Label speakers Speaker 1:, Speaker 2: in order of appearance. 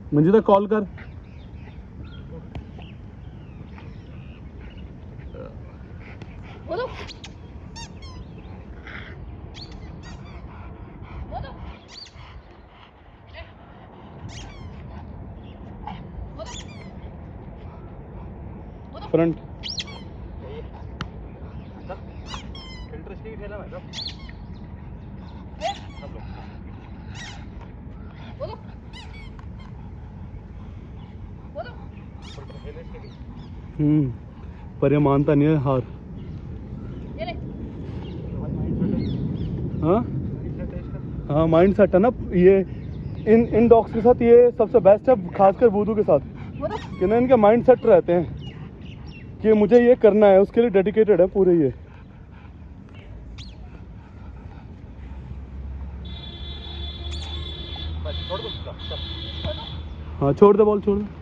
Speaker 1: Manjita call कर। Front पर ये मानता नहीं है हार। हाँ हाँ माइंड सेट है ना ये। इन डॉग्स के साथ ये सबसे बेस्ट है, खासकर वूडू के साथ कि ना इनके माइंड सेट रहते हैं कि मुझे ये करना है, उसके लिए डेडिकेटेड है पूरे ये। हाँ छोड़ दे बॉल, छोड़ दे।